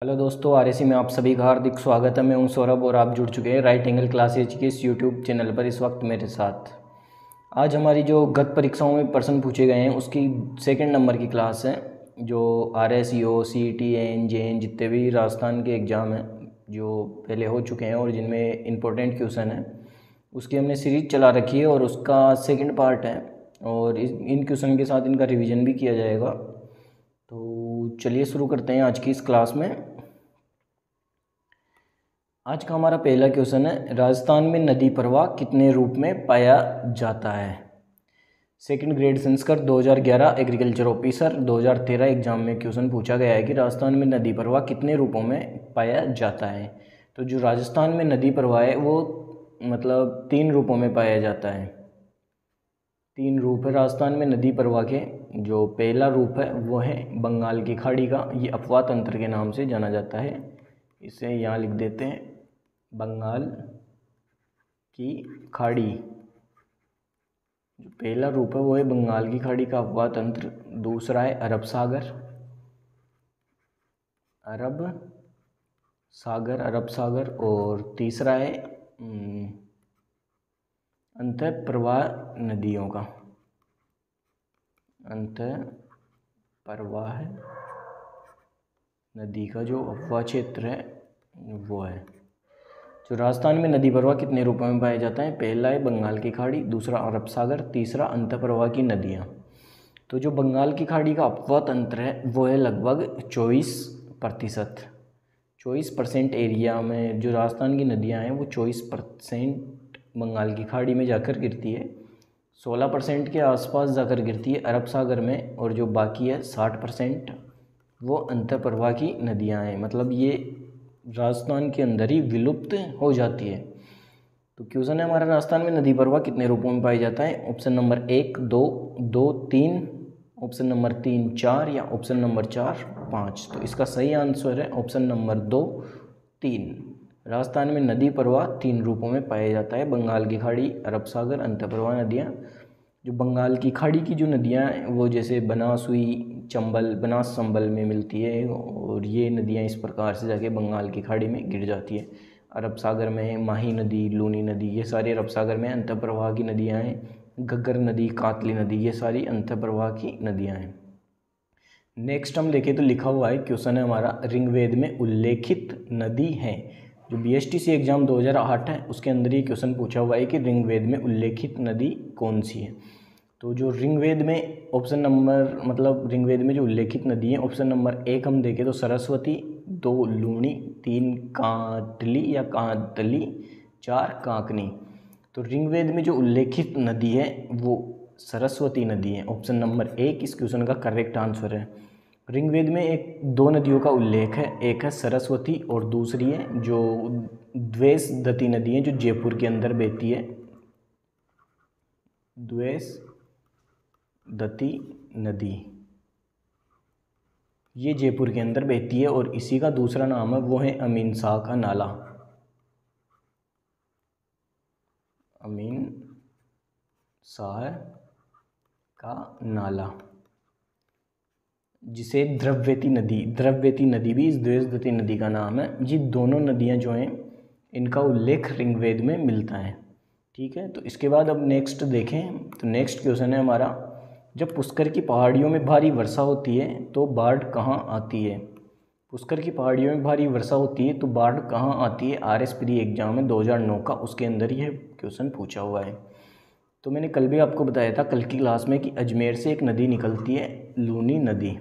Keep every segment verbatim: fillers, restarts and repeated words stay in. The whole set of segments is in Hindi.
हेलो दोस्तों, आरएसी में आप सभी का हार्दिक स्वागत है। मैं हूं सौरभ और आप जुड़ चुके हैं राइट एंगल क्लासेज के इस यूट्यूब चैनल पर इस वक्त मेरे साथ। आज हमारी जो गत परीक्षाओं में प्रश्न पूछे गए हैं उसकी सेकंड नंबर की क्लास है। जो आरएसईओ, सीईटी, एन जेएन जितने भी राजस्थान के एग्ज़ाम हैं जो पहले हो चुके हैं और जिनमें इम्पोर्टेंट क्वेश्चन हैं उसकी हमने सीरीज चला रखी है और उसका सेकेंड पार्ट है और इस इन क्वेश्चन के साथ इनका रिविज़न भी किया जाएगा। तो चलिए शुरू करते हैं आज की इस क्लास में। आज का हमारा पहला क्वेश्चन है, राजस्थान में नदी प्रवाह कितने रूप में पाया जाता है। सेकंड ग्रेड संस्कृत दो हज़ार ग्यारह एग्रीकल्चर ऑफिसर दो हज़ार तेरह एग्जाम में क्वेश्चन पूछा गया है कि राजस्थान में नदी प्रवाह कितने रूपों में पाया जाता है। तो जो राजस्थान में नदी प्रवाह है वो मतलब तीन रूपों में पाया जाता है। तीन रूप है राजस्थान में नदी प्रवाह के। जो पहला रूप है वो है बंगाल की खाड़ी का, ये अफवाह तंत्र के नाम से जाना जाता है। इसे यहाँ लिख देते हैं, बंगाल की खाड़ी। जो पहला रूप है वो है बंगाल की खाड़ी का अफवाह तंत्र। दूसरा है अरब सागर, अरब सागर अरब सागर और तीसरा है अंतः प्रवाह नदियों का, अंतः प्रवाह नदी का जो अफवाह क्षेत्र है वो है। जो राजस्थान में नदी प्रवाह कितने रूपों में पाया जाता है, पहला है बंगाल की खाड़ी, दूसरा अरब सागर, तीसरा अंतः प्रवाह की नदियाँ। तो जो बंगाल की खाड़ी का अपवाह तंत्र है वो है लगभग चौबीस प्रतिशत चौबीस परसेंट एरिया में जो राजस्थान की नदियाँ हैं वो चौबीस परसेंट बंगाल की खाड़ी में जाकर गिरती है, सोलह परसेंट के आसपास जाकर गिरती है अरब सागर में, और जो बाकी है साठ परसेंट वो अंतः प्रवाह की नदियाँ हैं। मतलब ये राजस्थान के अंदर ही विलुप्त हो जाती है। तो क्वेश्चन है हमारा, राजस्थान में नदी प्रवाह कितने रूपों में पाया जाता है। ऑप्शन नंबर एक दो, दो तीन, ऑप्शन नंबर तीन चार, या ऑप्शन नंबर चार पाँच। तो इसका सही आंसर है ऑप्शन नंबर दो तीन। राजस्थान में नदी प्रवाह तीन रूपों में पाया जाता है, बंगाल की खाड़ी, अरब सागर, अंतः प्रवाह नदियाँ। जो बंगाल की खाड़ी की जो नदियाँ हैं वो जैसे बनास हुई, चंबल, बनास चंबल में मिलती है और ये नदियाँ इस प्रकार से जाके बंगाल की खाड़ी में गिर जाती है। अरब सागर में है माही नदी, लूनी नदी, ये सारी अरब सागर में अंतः प्रवाह की नदियाँ हैं। घग्गर नदी, कातली नदी, ये सारी अंतः प्रवाह की नदियाँ हैं। नेक्स्ट हम देखें तो लिखा हुआ है, क्वेश्चन है हमारा, ऋग्वेद में उल्लेखित नदी है। जो B S T C exam दो हज़ार आठ है उसके अंदर ये क्वेश्चन पूछा हुआ है कि ऋग्वेद में उल्लेखित नदी कौन सी है। तो जो ऋग्वेद में ऑप्शन नंबर मतलब ऋग्वेद में जो उल्लेखित नदी है, ऑप्शन नंबर एक हम देखें तो सरस्वती, दो लूणी, तीन काटली या कांतली, चार कांकनी। तो ऋग्वेद में जो उल्लेखित नदी है वो सरस्वती नदी है। ऑप्शन नंबर एक इस क्वेश्चन का करेक्ट आंसर है। ऋग्वेद में एक दो नदियों का उल्लेख है, एक है सरस्वती और दूसरी है जो द्वेष दती नदी है जो जयपुर के अंदर बहती है, द्वेष दती नदी, ये जयपुर के अंदर बहती है। और इसी का दूसरा नाम है वो है अमीन शाह का नाला, अमीन शाह का नाला, जिसे द्रव्यवती नदी, द्रव्यवती नदी भी इस द्वेषदती नदी का नाम है। ये दोनों नदियां जो हैं इनका उल्लेख ऋग्वेद में मिलता है। ठीक है, तो इसके बाद अब नेक्स्ट देखें तो नेक्स्ट क्वेश्चन है हमारा, जब पुष्कर की पहाड़ियों में भारी वर्षा होती है तो बाढ़ कहाँ आती है। पुष्कर की पहाड़ियों में भारी वर्षा होती है तो बाढ़ कहाँ आती है। आर एस प्री एग्जाम है दो हज़ार नौ का, उसके अंदर यह क्वेश्चन पूछा हुआ है। तो मैंने कल भी आपको बताया था कल की क्लास में कि अजमेर से एक नदी निकलती है, लूनी नदी,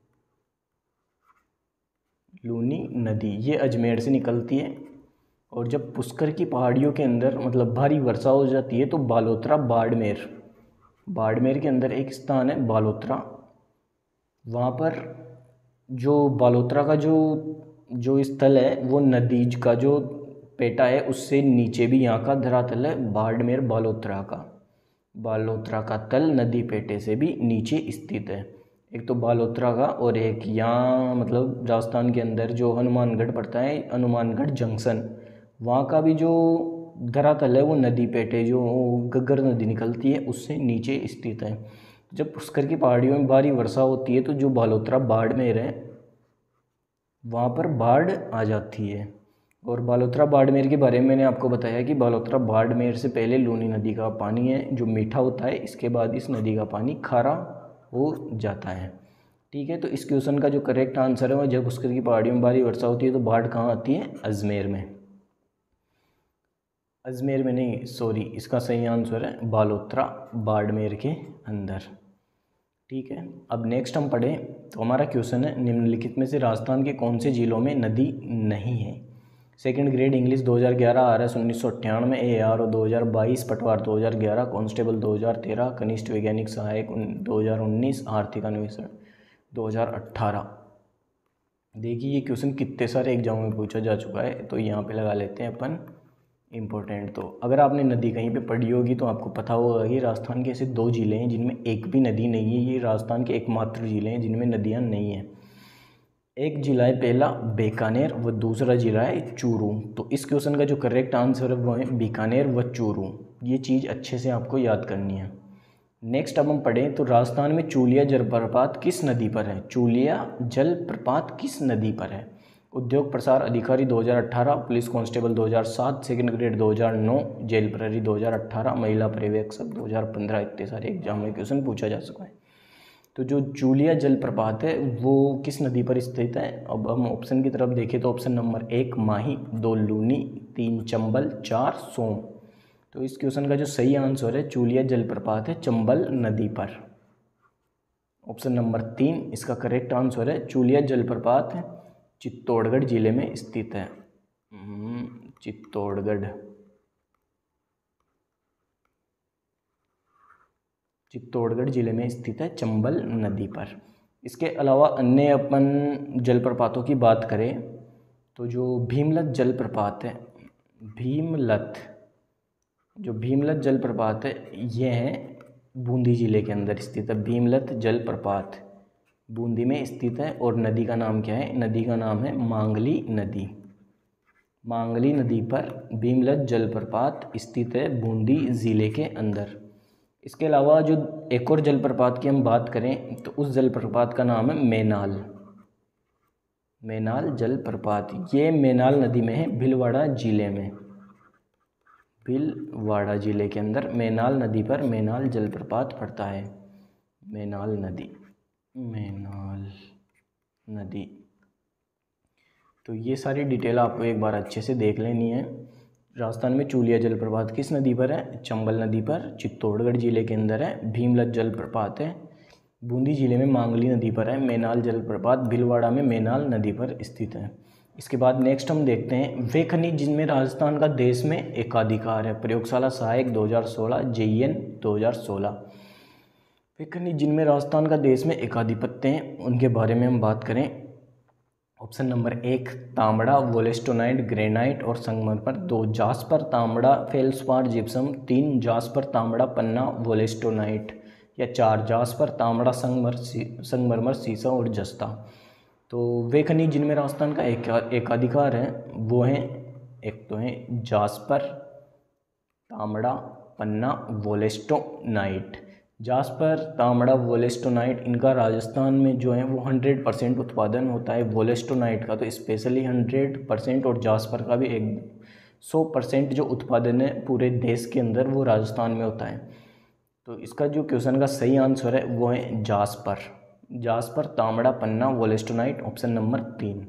लूनी नदी ये अजमेर से निकलती है। और जब पुष्कर की पहाड़ियों के अंदर मतलब भारी वर्षा हो जाती है तो बालोतरा, बाड़मेर, बाड़मेर के अंदर एक स्थान है बालोतरा, वहाँ पर जो बालोतरा का जो जो स्थल है वो नदी का जो पेटा है उससे नीचे भी यहाँ का धरातल है, बाड़मेर बालोतरा का, बालोतरा का तल नदी पेटे से भी नीचे स्थित है। एक तो बालोतरा का और एक यहाँ मतलब राजस्थान के अंदर जो हनुमानगढ़ पड़ता है, हनुमानगढ़ जंक्शन, वहाँ का भी जो धरातल है वो नदी पेटे जो घग्गर नदी निकलती है उससे नीचे स्थित है। जब पुष्कर की पहाड़ियों में भारी वर्षा होती है तो जो बालोतरा, बाड़मेर है वहाँ पर बाढ़ आ जाती है। और बालोतरा बाड़मेर के बारे में मैंने आपको बताया कि बालोतरा बाड़मेर से पहले लूनी नदी का पानी है जो मीठा होता है, इसके बाद इस नदी का पानी खारा हो जाता है। ठीक है, तो इस क्वेश्चन का जो करेक्ट आंसर है वो जब पुष्कर की पहाड़ियों में भारी वर्षा होती है तो बाढ़ कहाँ आती है? अजमेर में। अजमेर में नहीं, सॉरी, इसका सही आंसर है बालोतरा बाड़मेर के अंदर। ठीक है, अब नेक्स्ट हम पढ़ें तो हमारा क्वेश्चन है निम्नलिखित में से राजस्थान के कौन से जिलों में नदी नहीं है? सेकंड ग्रेड इंग्लिश दो हज़ार ग्यारह, आर एस उन्नीस सौ अट्ठानवे, ए आर ओ दो हज़ार बाईस, पटवार दो हज़ार ग्यारह, कांस्टेबल दो हज़ार तेरह, कनिष्ठ वैज्ञानिक सहायक दो हज़ार उन्नीस, आर्थिक अन्वेषण दो हज़ार अट्ठारह। देखिए ये क्वेश्चन कितने सारे एग्जाम में पूछा जा चुका है, तो यहाँ पे लगा लेते हैं अपन इम्पोर्टेंट। तो अगर आपने नदी कहीं पे पढ़ी होगी तो आपको पता होगा कि राजस्थान के ऐसे दो ज़िले हैं जिनमें एक भी नदी नहीं है। ये राजस्थान के एकमात्र ज़िले हैं जिनमें नदियाँ नहीं हैं। एक ज़िला है पहला बीकानेर व दूसरा ज़िला है चूरू। तो इस क्वेश्चन का जो करेक्ट आंसर है वो है बीकानेर व चूरू। ये चीज़ अच्छे से आपको याद करनी है। नेक्स्ट अब हम पढ़ें तो राजस्थान में चूलिया जलप्रपात किस नदी पर है? चूलिया जलप्रपात किस नदी पर है? उद्योग प्रसार अधिकारी दो हज़ार अठारह, पुलिस कांस्टेबल दो हज़ार सात, सेकंड ग्रेड दो हज़ार नौ, जेल प्रहरी दो हज़ार अठारह, महिला पर्यवेक्षक दो हज़ार पंद्रह। इतने सारे एग्जाम में क्वेश्चन पूछा जा चुका है। तो जो चूलिया जलप्रपात है वो किस नदी पर स्थित है? अब हम ऑप्शन की तरफ देखें तो ऑप्शन नंबर एक माही, दो लूनी, तीन चंबल, चार सोम। तो इस क्वेश्चन का जो सही आंसर है चूलिया जलप्रपात है चंबल नदी पर। ऑप्शन नंबर तीन इसका करेक्ट आंसर है। चूलिया जलप्रपात है चित्तौड़गढ़ जिले में स्थित है। चित्तौड़गढ़ चित्तौड़गढ़ जिले में स्थित है चंबल नदी पर। इसके अलावा अन्य अपन जलप्रपातों की बात करें तो जो भीमलत जलप्रपात है, भीमलत जो भीमलत जलप्रपात है ये है बूंदी जिले के अंदर स्थित है। भीमलत जलप्रपात बूंदी में स्थित है और नदी का नाम क्या है? नदी का नाम है मांगली नदी। मांगली नदी पर भीमलत जलप्रपात स्थित है बूंदी ज़िले के अंदर। इसके अलावा जो एक और जलप्रपात की हम बात करें तो उस जलप्रपात का नाम है मेनाल। मेनाल जलप्रपात ये मेनाल नदी में है भीलवाड़ा जिले में। भीलवाड़ा जिले के अंदर मेनाल नदी पर मेनाल जलप्रपात पड़ता है। मेनाल नदी मेनाल नदी तो ये सारी डिटेल आपको एक बार अच्छे से देख लेनी है। राजस्थान में चूलिया जलप्रपात किस नदी पर है? चंबल नदी पर, चित्तौड़गढ़ जिले के अंदर है। भीमलत जलप्रपात है बूंदी जिले में मांगली नदी पर है। मेनाल जलप्रपात भीलवाड़ा में मेनाल नदी पर स्थित है। इसके बाद नेक्स्ट हम देखते हैं वे खनिज जिनमें राजस्थान का देश में एकाधिकार है। प्रयोगशाला सहायक दो हज़ार सोलह, जेईएन दो हज़ार सोलह। वे खनिज जिनमें राजस्थान का देश में एकाधिपत्य है उनके बारे में हम बात करें। ऑप्शन नंबर एक तांबड़ा, वोलेस्टोनाइट, ग्रेनाइट और संगमरमर। दो जास्पर, तांबड़ा, फेल्सपार, जिप्सम। तीन जास्पर, तांबड़ा, पन्ना, वोलेस्टोनाइट। या चार जास्पर, तांबड़ा, संगमर संगमरमर, सीसा और जस्ता। तो वे खनिज जिनमें राजस्थान का एक एकाधिकार है वो हैं, एक तो हैं जास्पर, तांबड़ा, पन्ना, वोलेस्टोनाइट। जास्पर, तांबड़ा, वोलेस्टोनाइट इनका राजस्थान में जो है वो हंड्रेड परसेंट उत्पादन होता है। वोलेस्टोनाइट का तो स्पेशली हंड्रेड परसेंट और जास्पर का भी एक सौ परसेंट जो उत्पादन है पूरे देश के अंदर वो राजस्थान में होता है। तो इसका जो क्वेश्चन का सही आंसर है वो है जास्पर। जास्पर, तांबड़ा, पन्ना, वोलेस्टोनाइट। ऑप्शन नंबर तीन।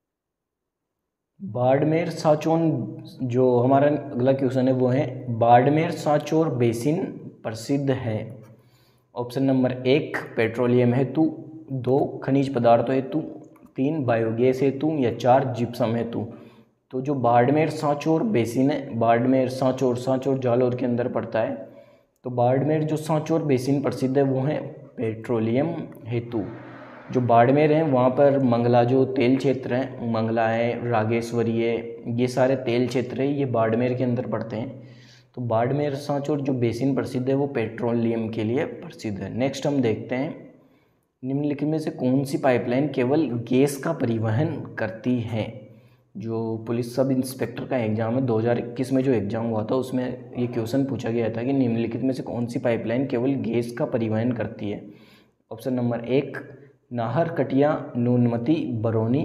बाड़मेर सांचौर जो हमारा अगला क्वेश्चन है वो है बाड़मेर सांचौर बेसिन प्रसिद्ध है। ऑप्शन नंबर एक पेट्रोलियम हेतु, दो खनिज पदार्थों हेतु, तीन बायोगैस हेतु या चार जिप्सम हेतु। तो जो बाड़मेर सांचौर बेसिन है, बाड़मेर सांचौर सांचौर जालौर के अंदर पड़ता है। तो बाड़मेर जो सांचौर बेसिन प्रसिद्ध है वो है पेट्रोलियम हेतु। जो बाड़मेर है वहाँ पर मंगला जो तेल क्षेत्र है, मंगला है, रागेश्वरी है, ये सारे तेल क्षेत्र है ये बाड़मेर के अंदर पड़ते हैं। तो बाड़मेर सांचौर जो बेसिन प्रसिद्ध है वो पेट्रोलियम के लिए प्रसिद्ध है। नेक्स्ट हम देखते हैं निम्नलिखित में से कौन सी पाइपलाइन केवल गैस का परिवहन करती है। जो पुलिस सब इंस्पेक्टर का एग्जाम है दो हज़ार इक्कीस में जो एग्जाम हुआ था उसमें ये क्वेश्चन पूछा गया था कि निम्नलिखित में से कौन सी पाइपलाइन केवल गैस का परिवहन करती है। ऑप्शन नंबर एक नाहर, कटिया, नूनमती, बरौनी,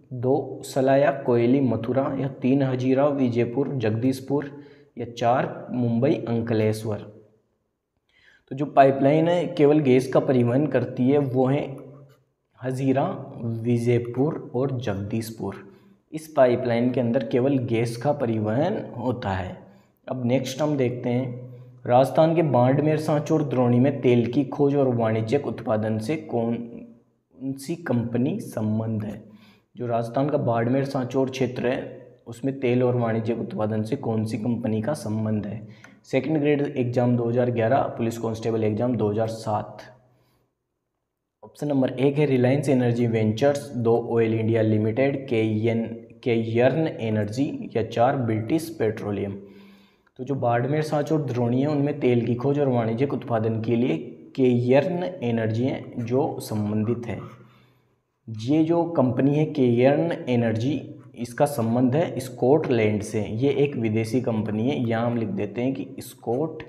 दो सलाया कोयली मथुरा, या तीन हजीरा विजयपुर जगदीशपुर, या चार मुंबई अंकलेश्वर। तो जो पाइपलाइन है केवल गैस का परिवहन करती है वो है हजीरा, विजयपुर और जगदीशपुर। इस पाइपलाइन के अंदर केवल गैस का परिवहन होता है। अब नेक्स्ट हम देखते हैं राजस्थान के बाड़मेर, सांचौर, द्रोणी में तेल की खोज और वाणिज्यिक उत्पादन से कौन सी कंपनी संबंध है। जो राजस्थान का बाड़मेर सांचौर क्षेत्र है उसमें तेल और वाणिज्यिक उत्पादन से कौन सी कंपनी का संबंध है। सेकंड ग्रेड एग्जाम दो हज़ार ग्यारह, पुलिस कांस्टेबल एग्जाम दो हज़ार सात। ऑप्शन नंबर एक है रिलायंस एनर्जी वेंचर्स, दो oil India Limited, K N Cairn energy, या चार ब्रिटिश पेट्रोलियम। तो जो बाड़मेर, सांचौर, द्रोणी है उनमें तेल की खोज और वाणिज्यिक उत्पादन के लिए के यर्न एनर्जी है जो संबंधित है। ये जो कंपनी है के यर्न एनर्जी, इसका संबंध है स्कॉटलैंड से। ये एक विदेशी कंपनी है, यहाँ हम लिख देते हैं कि स्कॉट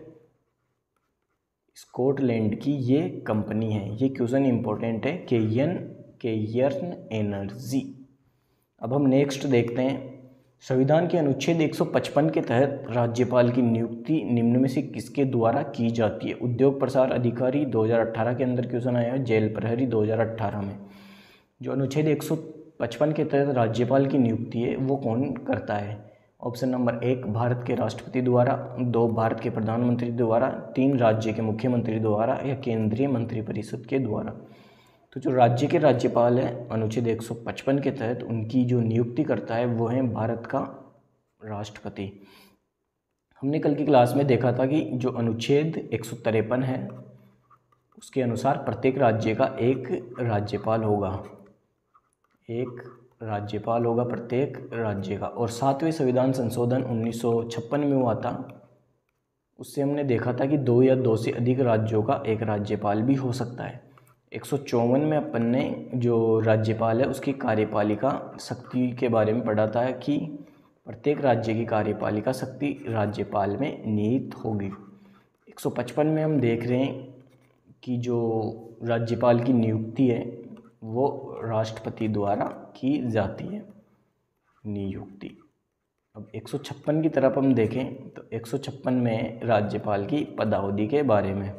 स्कॉटलैंड की ये कंपनी है। ये क्वेश्चन इंपॉर्टेंट है, के यन के यर्न एनर्जी। अब हम नेक्स्ट देखते हैं संविधान के अनुच्छेद एक सौ पचपन के तहत राज्यपाल की नियुक्ति निम्न में से किसके द्वारा की जाती है। उद्योग प्रसार अधिकारी दो हज़ार अठारह के अंदर क्वेश्चन आया है, जेल प्रहरी दो हज़ार अठारह में। जो अनुच्छेद एक सौ पचपन के तहत राज्यपाल की नियुक्ति है वो कौन करता है। ऑप्शन नंबर एक भारत के राष्ट्रपति द्वारा, दो भारत के प्रधानमंत्री द्वारा, तीन राज्य के मुख्यमंत्री द्वारा, या केंद्रीय मंत्रिपरिषद के द्वारा। तो जो राज्य के राज्यपाल है अनुच्छेद एक सौ पचपन के तहत उनकी जो नियुक्ति करता है वो है भारत का राष्ट्रपति। हमने कल की क्लास में देखा था कि जो अनुच्छेद एक सौ तिरपन है उसके अनुसार प्रत्येक राज्य का एक राज्यपाल होगा, एक राज्यपाल होगा प्रत्येक राज्य का। और सातवें संविधान संशोधन उन्नीस सौ छप्पन में हुआ था, उससे हमने देखा था कि दो या दो से अधिक राज्यों का एक राज्यपाल भी हो सकता है। एक सौ चौवन में अपन ने जो राज्यपाल है उसकी कार्यपालिका शक्ति के बारे में पढ़ा था कि प्रत्येक राज्य की कार्यपालिका शक्ति राज्यपाल में निहित होगी। एक सौ पचपन में हम देख रहे हैं कि जो राज्यपाल की नियुक्ति है वो राष्ट्रपति द्वारा की जाती है नियुक्ति। अब एक सौ छप्पन की तरफ हम देखें तो एक सौ छप्पन में राज्यपाल की पदावधि के बारे में,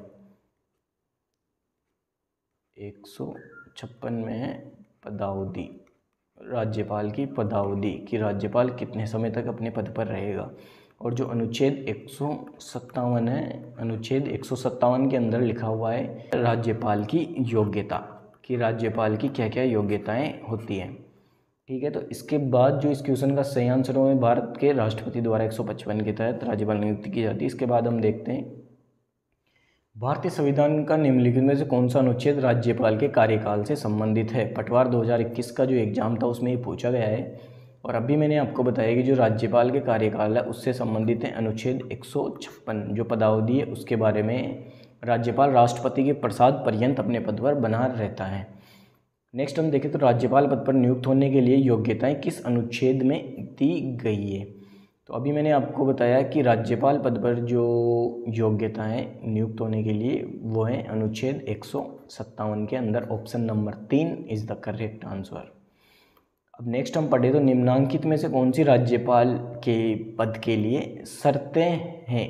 एक सौ छप्पन में पदावधि, राज्यपाल की पदावधि कि राज्यपाल कितने समय तक अपने पद पर रहेगा। और जो अनुच्छेद एक सौ सत्तावन है, अनुच्छेद एक सौ सत्तावन के अंदर लिखा हुआ है राज्यपाल की योग्यता कि राज्यपाल की क्या क्या योग्यताएं होती हैं। ठीक है, तो इसके बाद जो इस क्वेश्चन का सही आंसर है भारत के राष्ट्रपति द्वारा एक सौ पचपन के तहत राज्यपाल नियुक्ति की जाती है। इसके बाद हम देखते हैं भारतीय संविधान का निम्नलिखित में से कौन सा अनुच्छेद राज्यपाल के कार्यकाल से संबंधित है। पटवार दो हज़ार इक्कीस का जो एग्जाम था उसमें ये पूछा गया है और अभी मैंने आपको बताया कि जो राज्यपाल के कार्यकाल है उससे संबंधित है अनुच्छेद एक सौ छप्पन। जो पदावधि है उसके बारे में राज्यपाल राष्ट्रपति के प्रसाद पर्यंत अपने पद पर बना रहता है। नेक्स्ट हम देखें तो राज्यपाल पद पर नियुक्त होने के लिए योग्यताएं किस अनुच्छेद में दी गई है। तो अभी मैंने आपको बताया कि राज्यपाल पद पर जो योग्यताएं नियुक्त होने के लिए वो है अनुच्छेद एक सौ सत्तावन के अंदर। ऑप्शन नंबर तीन इज द करेक्ट आंसर। अब नेक्स्ट हम पढ़े तो निम्नांकित में से कौन सी राज्यपाल के पद के लिए शर्तें हैं।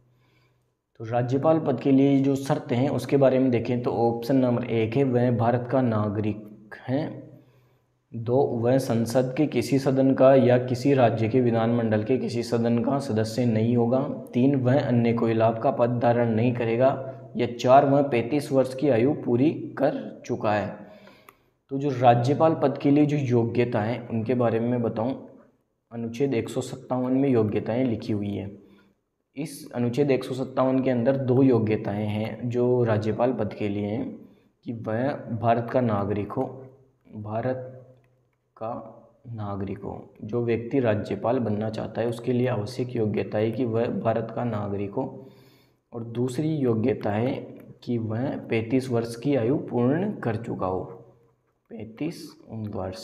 तो राज्यपाल पद के लिए जो शर्तें हैं उसके बारे में देखें तो ऑप्शन नंबर एक है वह भारत का नागरिक हैं, दो वह संसद के किसी सदन का या किसी राज्य के विधानमंडल के किसी सदन का सदस्य नहीं होगा, तीन वह अन्य कोई लाभ का पद धारण नहीं करेगा, या चार वह पैंतीस वर्ष की आयु पूरी कर चुका है। तो जो राज्यपाल पद के लिए जो योग्यता है उनके बारे में मैं बताऊं, अनुच्छेद एक सौ सत्तावन में योग्यताएं लिखी हुई है। इस अनुच्छेद एक सौ सत्तावन के अंदर दो योग्यताएं हैं जो राज्यपाल पद के लिए हैं कि वह भारत का नागरिक हो, भारत का नागरिक हो। जो व्यक्ति राज्यपाल बनना चाहता है उसके लिए आवश्यक योग्यता है कि वह भारत का नागरिक हो, और दूसरी योग्यता है कि वह पैंतीस वर्ष की आयु पूर्ण कर चुका हो, पैंतीस वर्ष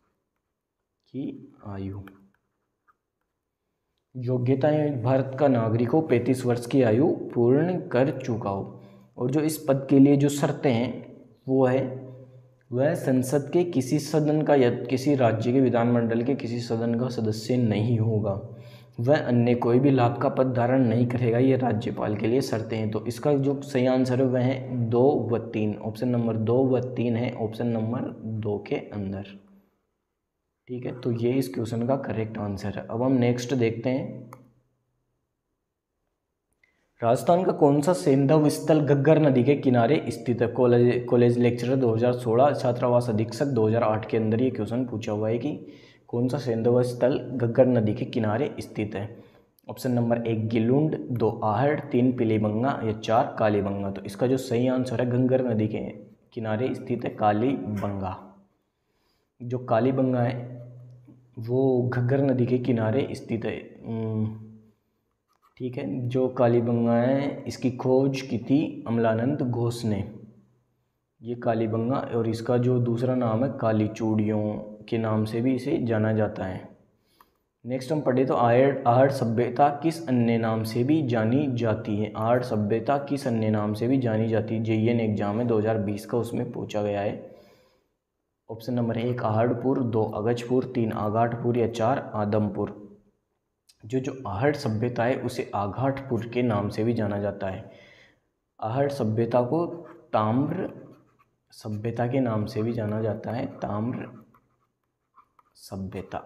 की आयु। योग्यता है भारत का नागरिक हो, पैंतीस वर्ष की आयु पूर्ण कर चुका हो। और जो इस पद के लिए जो शर्तें हैं वो है वह संसद के किसी सदन का या किसी राज्य के विधानमंडल के किसी सदन का सदस्य नहीं होगा। वह अन्य कोई भी लाभ का पद धारण नहीं करेगा, ये राज्यपाल के लिए शर्तें हैं। तो इसका जो सही आंसर है वह है दो व तीन। ऑप्शन नंबर दो व तीन है ऑप्शन नंबर दो के अंदर। ठीक है, तो ये इस क्वेश्चन का करेक्ट आंसर है। अब हम नेक्स्ट देखते हैं। राजस्थान का कौन सा सैंधव स्थल घग्गर नदी के किनारे स्थित है? कॉलेज कॉलेज लेक्चरर दो हज़ार सोलह छात्रावास अधीक्षक दो हज़ार आठ के अंदर ये क्वेश्चन पूछा हुआ है कि कौन सा सैंधव स्थल घग्गर नदी के किनारे स्थित है। ऑप्शन नंबर एक गिलुंड, दो आहड़, तीन पीलीबंगा या चार कालीबंगा। तो इसका जो सही आंसर है घग्गर नदी के किनारे स्थित है कालीबंगा। जो कालीबंगा है वो घग्गर नदी के किनारे स्थित है। ठीक है, जो कालीबंगा है इसकी खोज की थी अमलानंद घोष ने। ये कालीबंगा, और इसका जो दूसरा नाम है काली चूड़ियों के नाम से भी इसे जाना जाता है। नेक्स्ट हम पढ़े तो आहड़ आहड़ सभ्यता किस अन्य नाम से भी जानी जाती है? आहड़ सभ्यता किस अन्य नाम से भी जानी जाती है? जेईएन एग्जाम है दो हज़ार बीस का, उसमें पूछा गया है। ऑप्शन नंबर एक आहड़पुर, दो अगजपुर, तीन आगाठपुर या चार आदमपुर। जो जो आहड़ सभ्यता है उसे आगाठपुर के नाम से भी जाना जाता है। आहड़ सभ्यता को ताम्र सभ्यता के नाम से भी जाना जाता है, ताम्र सभ्यता।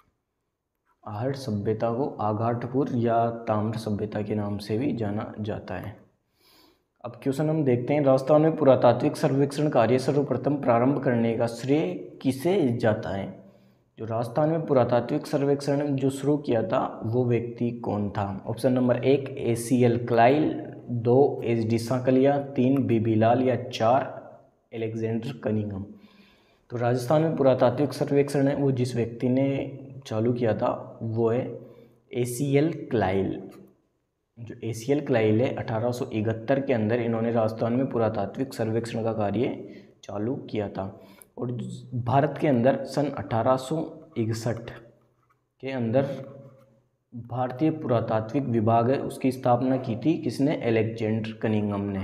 आहड़ सभ्यता को आगाठपुर या ताम्र सभ्यता के नाम से भी जाना जाता है। अब क्वेश्चन हम देखते हैं। राजस्थान में पुरातात्विक सर्वेक्षण कार्य सर्वप्रथम प्रारंभ करने का श्रेय किसे जाता है? जो राजस्थान में पुरातात्विक सर्वेक्षण जो शुरू किया था वो व्यक्ति कौन था? ऑप्शन नंबर एक ए सी एल क्लाइल, दो एच डी सांकलिया, तीन बी बी लाल या चार एलेक्जेंडर कनिंघम। तो राजस्थान में पुरातात्विक सर्वेक्षण है वो जिस व्यक्ति ने चालू किया था वो है ए सी एल क्लाइल। जो ए सी एल क्लाइल है अठारह सौ इकहत्तर के अंदर इन्होंने राजस्थान में पुरातात्विक सर्वेक्षण का कार्य चालू किया था। और भारत के अंदर सन अठारह सौ इकसठ के अंदर भारतीय पुरातात्विक विभाग है उसकी स्थापना की थी किसने? एलेक्जेंडर कनिंघम ने।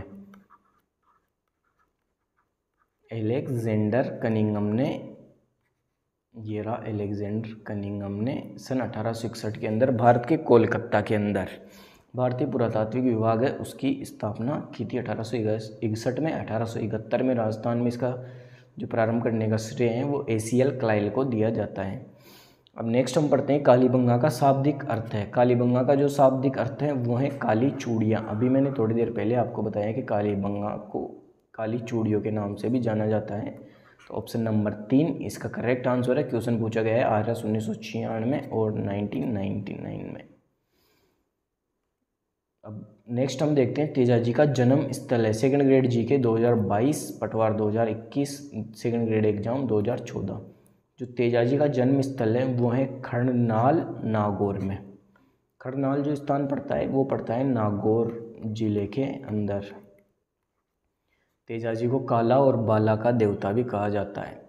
एलेक्जेंडर कनिंघम ने ये रहा एलेक्जेंडर कनिंघम ने सन अठारह सौ इकसठ के अंदर भारत के कोलकाता के अंदर भारतीय पुरातात्विक विभाग है उसकी स्थापना की थी अठारह सौ इकसठ में। अठारह सौ इकहत्तर में राजस्थान में इसका जो प्रारंभ करने का श्रेय है वो ए सी एल क्लाइल को दिया जाता है। अब नेक्स्ट हम पढ़ते हैं कालीबंगा का शाब्दिक अर्थ है। कालीबंगा का जो शाब्दिक अर्थ है वो है काली चूड़ियाँ। अभी मैंने थोड़ी देर पहले आपको बताया कि कालीबंगा को काली चूड़ियों के नाम से भी जाना जाता है। तो ऑप्शन नंबर तीन इसका करेक्ट आंसर है। क्वेश्चन पूछा गया है आर एस उन्नीस सौ छियानवे और नाइनटीन नाइन्टी नाइन में। अब नेक्स्ट हम देखते हैं तेजाजी का जन्म स्थल है। सेकंड ग्रेड जी के दो हज़ार बाईस, पटवार दो हज़ार इक्कीस, सेकंड ग्रेड एग्जाम दो हज़ार चौदह। जो तेजाजी का जन्म स्थल है वो है खड़नाल नागौर में। खड़नाल जो स्थान पड़ता है वो पड़ता है नागौर जिले के अंदर। तेजाजी को काला और बाला का देवता भी कहा जाता है।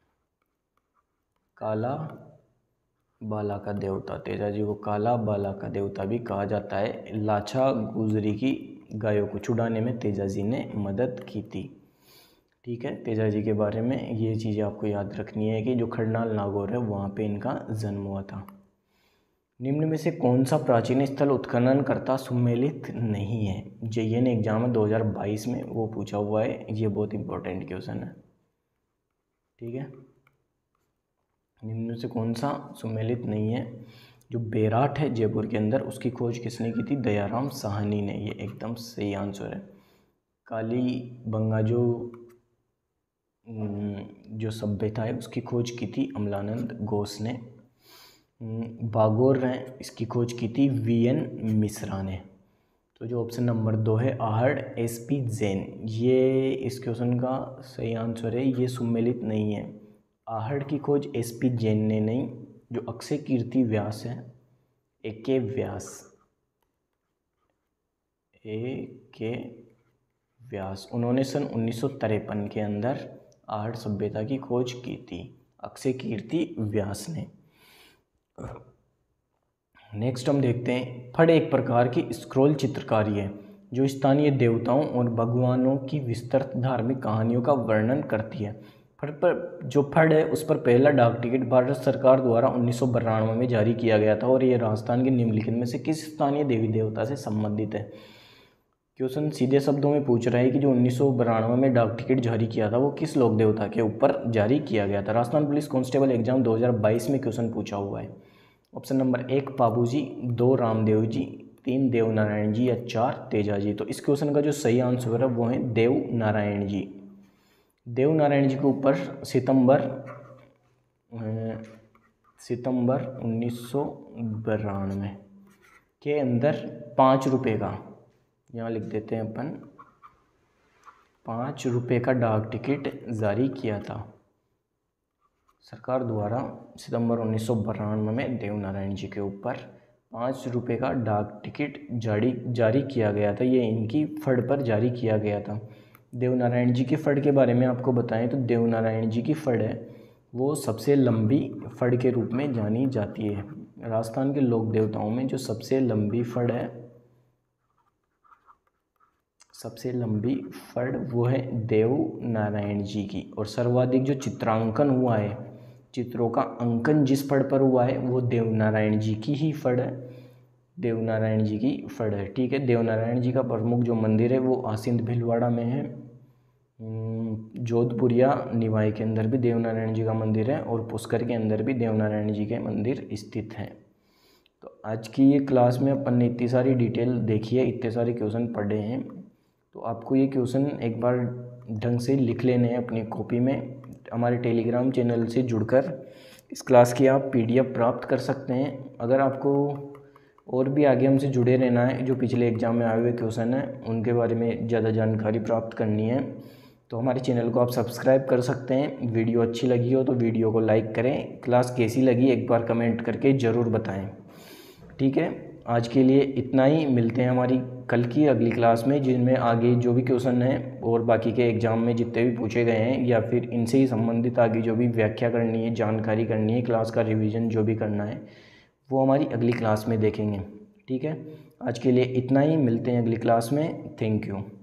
काला बाला का देवता, तेजाजी को काला बाला का देवता भी कहा जाता है। लाछा गुजरी की गायों को छुड़ाने में तेजाजी ने मदद की थी। ठीक है, तेजाजी के बारे में ये चीज़ें आपको याद रखनी है कि जो खड़नाल नागौर है वहाँ पे इनका जन्म हुआ था। निम्न में से कौन सा प्राचीन स्थल उत्खनन करता सुमेलित नहीं है? जेईएन एग्जाम दो हज़ार बाईस में वो पूछा हुआ है। ये बहुत इंपॉर्टेंट क्वेश्चन है। ठीक है, निम्न से कौन सा सुमेलित नहीं है? जो बेराट है जयपुर के अंदर उसकी खोज किसने की थी? दयाराम साहनी ने। ये एकदम सही आंसर है। कालीबंगा जो जो सभ्यता है उसकी खोज की थी अमलानंद घोष ने। बागोर है इसकी खोज की थी वी एन मिश्रा ने। तो जो ऑप्शन नंबर दो है आहड़ एस पी जैन, ये इस क्वेश्चन का सही आंसर है। ये सुमेलित नहीं है। आहड़ की खोज एस पी जैन ने नहीं, जो अक्षय कीर्ति व्यास है ए के व्यास ए के व्यास उन्होंने सन उन्नीस सौ तिरपन के अंदर आहड़ सभ्यता की खोज की थी, अक्षय कीर्ति व्यास ने। नेक्स्ट हम देखते हैं फड़ एक प्रकार की स्क्रॉल चित्रकारी है जो स्थानीय देवताओं और भगवानों की विस्तृत धार्मिक कहानियों का वर्णन करती है। फड़ पर जो फड़ है उस पर पहला डाक टिकट भारत सरकार द्वारा उन्नीस सौ बानवे में जारी किया गया था और ये राजस्थान के निम्नलिखित में से किस स्थानीय देवी देवता से संबंधित है। क्वेश्चन सीधे शब्दों में पूछ रहा है कि जो उन्नीस सौ बानवे में डाक टिकट जारी किया था वो किस लोक देवता के ऊपर जारी किया गया था। राजस्थान पुलिस कांस्टेबल एग्जाम दो हज़ार बाईस में क्वेश्चन पूछा हुआ है। ऑप्शन नंबर एक पाबूजी, दो रामदेव जी, तीन देव नारायण जी या चार तेजा जी। तो इस क्वेश्चन का जो सही आंसर है वो है देव नारायण जी। देव नारायण जी के ऊपर सितंबर सितंबर उन्नीस सौ बानवे के अंदर पाँच रुपये का, यहाँ लिख देते हैं अपन, पाँच रुपये का डाक टिकट जारी किया था सरकार द्वारा सितंबर उन्नीस सौ बानवे में देव नारायण जी के ऊपर पाँच रुपये का डाक टिकट जारी जारी किया गया था। ये इनकी फड़ पर जारी किया गया था। देव नारायण जी की फड़ के बारे में आपको बताएं तो देव नारायण जी की फड़ है वो सबसे लंबी फड़ के रूप में जानी जाती है। राजस्थान के लोक देवताओं में जो सबसे लंबी फड़ है, सबसे लंबी फड़ वो है देव नारायण जी की। और सर्वाधिक जो चित्रांकन हुआ है, चित्रों का अंकन जिस फड़ पर हुआ है वो देव नारायण जी की ही फड़ है, देव नारायण जी की फड़ है। ठीक है, देव नारायण जी का प्रमुख जो मंदिर है वो आसिंद भीलवाड़ा में है। जोधपुरिया निवाई के अंदर भी देव नारायण जी का मंदिर है और पुष्कर के अंदर भी देव नारायण जी के मंदिर स्थित हैं। तो आज की ये क्लास में अपन ने इतनी सारी डिटेल देखी है, इतने सारे क्वेश्चन पढ़े हैं। तो आपको ये क्वेश्चन एक बार ढंग से लिख लेने हैं अपनी कॉपी में। हमारे टेलीग्राम चैनल से जुड़कर इस क्लास की आप पीडीएफ प्राप्त कर सकते हैं। अगर आपको और भी आगे हमसे जुड़े रहना है, जो पिछले एग्ज़ाम में आए हुए क्वेश्चन हैं उनके बारे में ज़्यादा जानकारी प्राप्त करनी है, तो हमारे चैनल को आप सब्सक्राइब कर सकते हैं। वीडियो अच्छी लगी हो तो वीडियो को लाइक करें। क्लास कैसी लगी एक बार कमेंट करके ज़रूर बताएं। ठीक है, आज के लिए इतना ही। मिलते हैं हमारी कल की अगली क्लास में, जिनमें आगे जो भी क्वेश्चन हैं और बाकी के एग्ज़ाम में जितने भी पूछे गए हैं या फिर इनसे ही संबंधित आगे जो भी व्याख्या करनी है, जानकारी करनी है, क्लास का रिवीजन जो भी करना है वो हमारी अगली क्लास में देखेंगे। ठीक है, आज के लिए इतना ही। मिलते हैं अगली क्लास में। Thank you.